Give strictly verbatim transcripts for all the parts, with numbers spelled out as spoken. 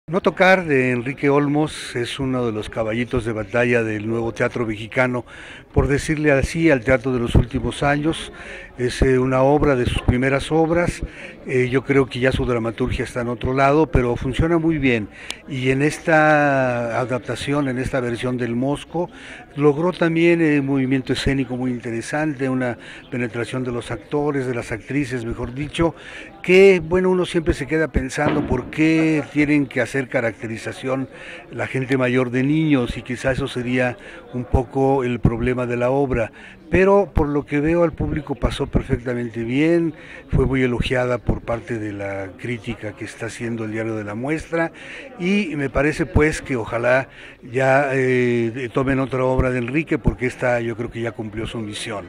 No tocar de Enrique Olmos es uno de los caballitos de batalla del nuevo teatro mexicano, por decirle así, al teatro de los últimos años. Es eh, una obra de sus primeras obras. Eh, yo creo que ya su dramaturgia está en otro lado, pero funciona muy bien. Y en esta adaptación, en esta versión del Mosco, logró también eh, un movimiento escénico muy interesante, una penetración de los actores, de las actrices, mejor dicho, que bueno, uno siempre se queda pensando por qué tienen que hacer caracterización la gente mayor de niños, y quizás eso sería un poco el problema de la obra, pero por lo que veo al público pasó perfectamente bien, fue muy elogiada por parte de la crítica que está haciendo el Diario de la Muestra, y me parece pues que ojalá ya eh, tomen otra obra de Enrique, porque esta yo creo que ya cumplió su misión.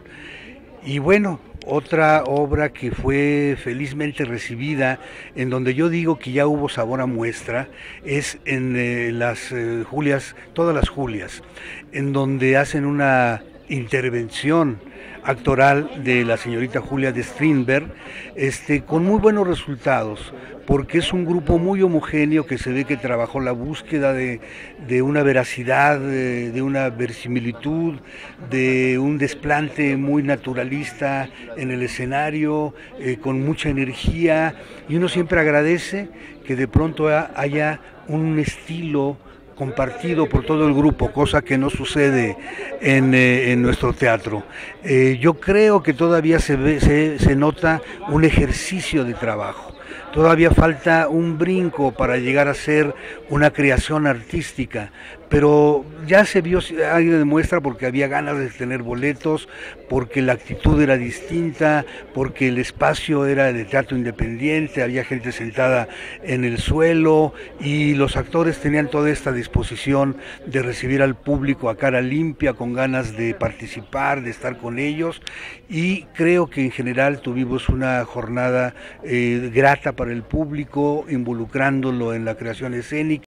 Y bueno, otra obra que fue felizmente recibida, en donde yo digo que ya hubo sabor a muestra, es en eh, las eh, Julias, todas las Julias, en donde hacen una intervención actoral de la señorita Julia de Strindberg, este, con muy buenos resultados, porque es un grupo muy homogéneo que se ve que trabajó la búsqueda de, de una veracidad, de, de una verisimilitud, de un desplante muy naturalista en el escenario, eh, con mucha energía, y uno siempre agradece que de pronto haya un estilo compartido por todo el grupo, cosa que no sucede en, eh, en nuestro teatro. Eh, yo creo que todavía se, ve, se, se nota un ejercicio de trabajo. Todavía falta un brinco para llegar a ser una creación artística, pero ya se vio, ahí demuestra, porque había ganas de tener boletos, porque la actitud era distinta, porque el espacio era de teatro independiente, había gente sentada en el suelo y los actores tenían toda esta disposición de recibir al público a cara limpia, con ganas de participar, de estar con ellos, y creo que en general tuvimos una jornada eh, grata para el público, involucrándolo en la creación escénica.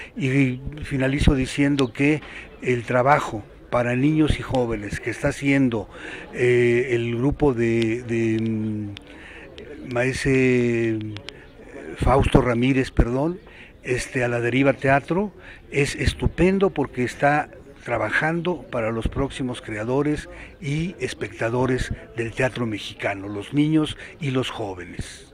Y finalizo diciendo que el trabajo para niños y jóvenes que está haciendo eh, el grupo de, de maese Fausto Ramírez, perdón, este, a la Deriva Teatro, es estupendo, porque está trabajando para los próximos creadores y espectadores del teatro mexicano, los niños y los jóvenes.